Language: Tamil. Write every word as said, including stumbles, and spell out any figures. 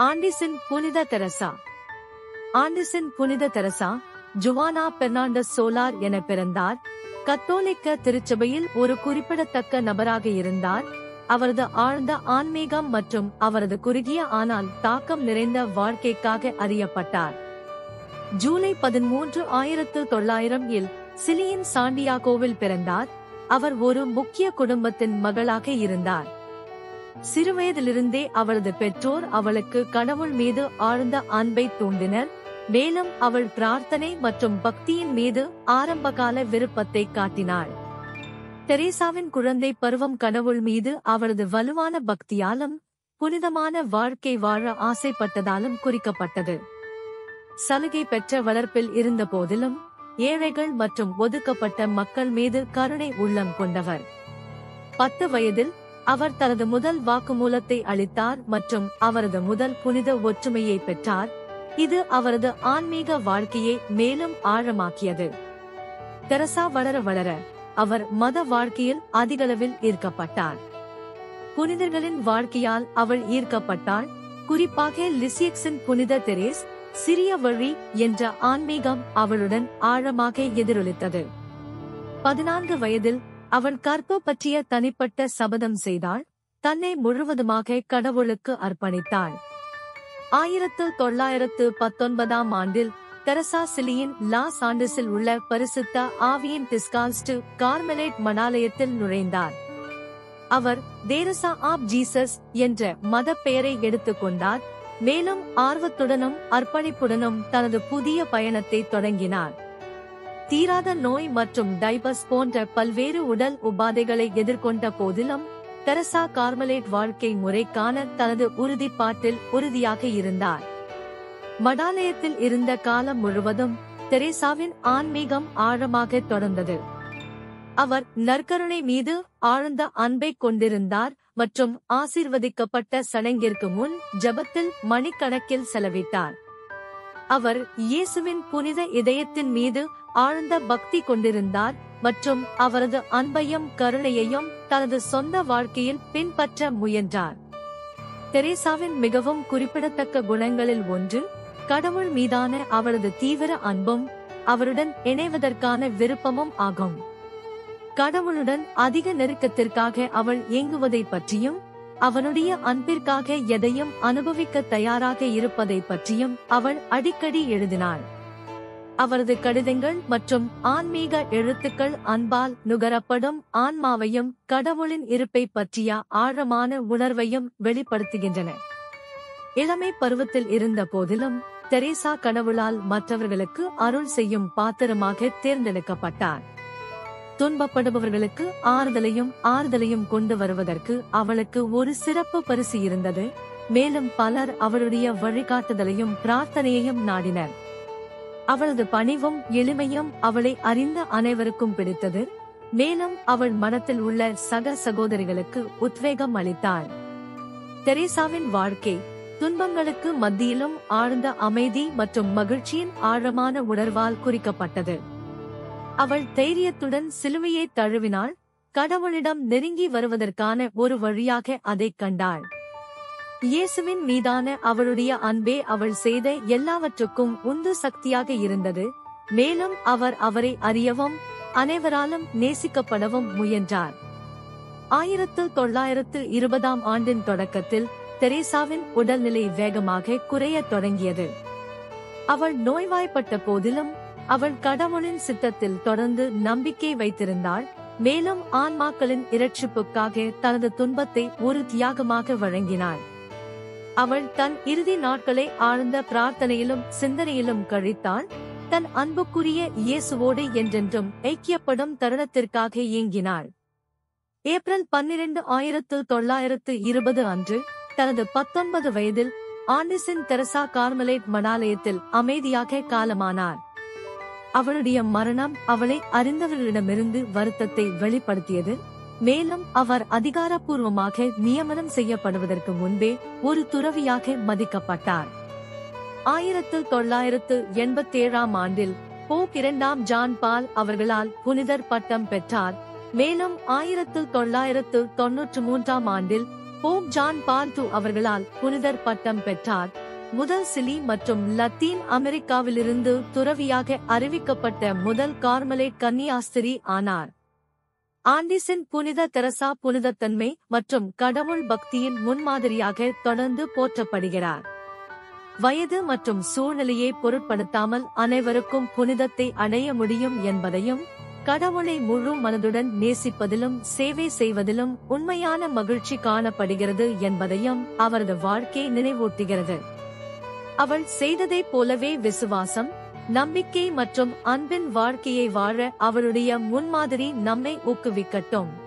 ஆண்டிசின் புனித தெரசா. ஆண்டிசின் புனித தெரசா ஜுவானா பெர்னாண்டஸ் சோலார் என பிறந்தார். கத்தோலிக்க திருச்சபையில் ஒரு குறிப்பிடத்தக்க நபராக இருந்தார். அவரது ஆழ்ந்த ஆன்மீகம் மற்றும் அவரது குறுகிய ஆனால் தாக்கம் நிறைந்த வாழ்க்கைக்காக அறியப்பட்டார். ஜூலை பதிமூன்று ஆயிரத்து தொள்ளாயிரம் இல் சிலியின் சாண்டியாகோவில் பிறந்தார். அவர் ஒரு முக்கிய குடும்பத்தின் மகளாக இருந்தார். சிறுவயதிலிருந்தே அவரது பெற்றோர் அவளுக்கு கடவுள் மீது ஆழ்ந்த அன்பை தூண்டினர். மேலும் அவள் பிரார்த்தனை மற்றும் பக்தியின் மீது ஆரம்பகால விருப்பத்தை காட்டினாள். தெரேசாவின் குழந்தை பருவம் கடவுள் மீது அவளது வலுவான பக்தியாலும் புனிதமான வாழ்க்கை வாழ ஆசைப்பட்டதாலும் குறிக்கப்பட்டது. சலுகை பெற்ற வளர்ப்பில் இருந்த போதிலும் ஏழைகள் மற்றும் ஒதுக்கப்பட்ட மக்கள் மீது கருணை உள்ளம் கொண்டவர். பத்து வயதில் அவர் தனது முதல் வாக்குமூலத்தை அளித்தார் மற்றும் அவரது முதல் புனித ஒற்றுமையை பெற்றார். இது அவரது ஆன்மீக வாழ்க்கையை மேலும் ஆழமாக்கியது. தெரசா வளர வளர அவர் மத வாழ்க்கையில் அதிகளவில் ஈர்க்கப்பட்டார். புனிதர்களின் வாழ்க்கையால் அவள் ஈர்க்கப்பட்டாள். குறிப்பாக லிசியக்ஸின் புனித தெரேஸ் சிறிய வழி என்ற ஆன்மீகம் அவளுடன் ஆழமாக எதிரொலித்தது. பதினான்கு வயதில் அவள் கற்பு பற்றிய தனிப்பட்ட சபதம் செய்தாள். தன்னை முழுவதுமாக கடவுளுக்கு அர்ப்பணித்தாள். ஆயிரத்து தொள்ளாயிரத்து பத்தொன்பதாம் ஆண்டில் தெரசா சிலியின் லாஸ் ஆண்டஸில் உள்ள பரிசுத்த ஆவியின் டிஸ்கால்ஸ்டு கார்மெலைட் மடாலயத்தில் நுழைந்தார். அவர் தேரசா ஆப் ஜீசஸ் என்ற மத பெயரை எடுத்துக்கொண்டார். மேலும் ஆர்வத்துடனும் அர்ப்பணிப்புடனும் தனது புதிய பயணத்தை தொடங்கினார். தீராத நோய் மற்றும் டைபஸ் போன்ற பல்வேறு உடல் உபாதைகளை எதிர்கொண்ட போதிலும் தெரசா கார்மெலைட் வாழ்க்கை முறைக்கான தனது உறுதிப்பாட்டில் உறுதியாக இருந்தார். மடாலயத்தில் இருந்த காலம் முழுவதும் தெரேசாவின் ஆன்மீகம் ஆழமாக தொடர்ந்தது. அவர் நற்கருணை மீது ஆழ்ந்த அன்பை கொண்டிருந்தார் மற்றும் ஆசீர்வதிக்கப்பட்ட சடங்கிற்கு முன் ஜெபத்தில் மணிக்கணக்கில் செலவிட்டார். அவர் இயேசுவின் புனித இதயத்தின் மீது ஆழ்ந்த பக்தி கொண்டிருந்தார் மற்றும் அவரது அன்பையும் கருணையையும் தனது சொந்த வாழ்க்கையில் பின்பற்ற முயன்றார். தெரேசாவின் மிகவும் குறிப்பிடத்தக்க குணங்களில் ஒன்று கடவுள் மீதான அவரது தீவிர அன்பும் அவருடன் இணைவதற்கான விருப்பமும் ஆகும். கடவுளுடன் அதிக நெருக்கத்திற்காக அவள் ஏங்குவதை பற்றியும் அவனுடைய அன்பிற்காக எதையும் அனுபவிக்க தயாராக இருப்பதை பற்றியும் அவள் அடிக்கடி எழுதினாள். அவரது கடிதங்கள் மற்றும் ஆன்மீக எழுத்துக்கள் அன்பால் நுகரப்படும் ஆன்மாவையும் கடவுளின் இருப்பை பற்றிய ஆழமான உணர்வையும் வெளிப்படுத்துகின்றன. இளமை பருவத்தில் இருந்த போதிலும் தெரேசா கடவுளால் மற்றவர்களுக்கு அருள் செய்யும் பாத்திரமாக தேர்ந்தெடுக்கப்பட்டார். துன்பப்படுபவர்களுக்கு ஆறுதலையும் ஆறுதலையும் கொண்டு வருவதற்கு அவளுக்கு ஒரு சிறப்பு பரிசு இருந்தது. மேலும் பலர் அவளுடைய வழிகாட்டுதலையும் பிரார்த்தனையையும் நாடினர். அவளது பணிவும் எளிமையும் அவளை அறிந்த அனைவருக்கும் பிடித்தது. மேலும் அவள் மனத்தில் உள்ள சக சகோதரிகளுக்கு உத்வேகம் அளித்தாள். தெரேசாவின் வாழ்க்கை துன்பங்களுக்கு மத்தியிலும் ஆழ்ந்த அமைதி மற்றும் மகிழ்ச்சியின் ஆழமான உணர்வால் குறிக்கப்பட்டது. அவள் தைரியத்துடன் சிலுவையை தழுவினாள். கடவுளிடம் நெருங்கி வருவதற்கான ஒரு வழியாக அதைக் கண்டாள். இயேசுவின் மீதான அவளுடைய அன்பே அவள் செய்த எல்லாவற்றுக்கும் உந்து சக்தியாக இருந்தது. மேலும் அவர் அவரை அறியவும் அனைவராலும் நேசிக்கப்படவும் முயன்றார். ஆயிரத்து தொள்ளாயிரத்து இருபதாம் ஆண்டின் தொடக்கத்தில் தெரேசாவின் உடல்நிலை வேகமாக குறையத் தொடங்கியது. அவள் நோய்வாய்ப்பட்ட போதிலும் அவள் கடவுளின் சித்தத்தில் தொடர்ந்து நம்பிக்கை வைத்திருந்தாள். மேலும் ஆன்மாக்களின் இரட்சிப்புக்காக தனது துன்பத்தை ஒரு தியாகமாக வழங்கினாள். அவள் தன் இறுதி நாட்களை ஆழ்ந்த பிரார்த்தனையிலும் சிந்தனையிலும் கழித்தாள். தன் அன்புக்குரிய இயேசுவோடு என்றென்றும் ஐக்கியப்படும் தருணத்திற்காக ஏங்கினாள். ஏப்ரல் பன்னிரண்டு ஆயிரத்து தொள்ளாயிரத்து இருபது அன்று தனது பத்தொன்பது வயதில் ஆண்டிசின் தெரசா கார்மெலைட் மடாலயத்தில் அமைதியாக காலமானார். அவளுடைய மரணம் அவளை அறிந்தவர்களிடமிருந்து வருத்தத்தை வெளிப்படுத்தியது. மேலும் அவர் அதிகாரப்பூர்வமாக நியமனம் செய்யப்படுவதற்கு முன்பே ஒரு துறவியாக மதிக்கப்பட்டார். ஆயிரத்து தொள்ளாயிரத்து எண்பத்தி ஏழாம் ஆண்டில் போப் இரண்டாம் ஜான் பால் அவர்களால் புனிதர் பட்டம் பெற்றார். மேலும் ஆயிரத்து தொள்ளாயிரத்து தொன்னூற்று மூன்றாம் ஆண்டில் போப் ஜான் பால் டூ அவர்களால் புனிதர் பட்டம் பெற்றார். முதல் சிலி மற்றும் லத்தீன் அமெரிக்காவிலிருந்து துறவியாக அறிவிக்கப்பட்ட முதல் கார்மலேட் கன்னியாஸ்திரி ஆனார். ஆண்டிசன் புனித தெரசா புனிதத்தன்மை மற்றும் கடவுள் பக்தியின் முன்மாதிரியாக தொடர்ந்து போற்றப்படுகிறார். வயது மற்றும் சூழ்நிலையை பொருட்படுத்தாமல் அனைவருக்கும் புனிதத்தை அடைய முடியும் என்பதையும், கடவுளை முழு மனதுடன் நேசிப்பதிலும் சேவை செய்வதிலும் உண்மையான மகிழ்ச்சி காணப்படுகிறது என்பதையும் அவரது வாழ்க்கை நினைவூட்டுகிறது. அவள் செய்ததைப் போலவே விசுவாசம், நம்பிக்கை மற்றும் அன்பின் வாழ்க்கையை வாழ அவளுடைய முன்மாதிரி நம்மை ஊக்குவிக்கட்டும்.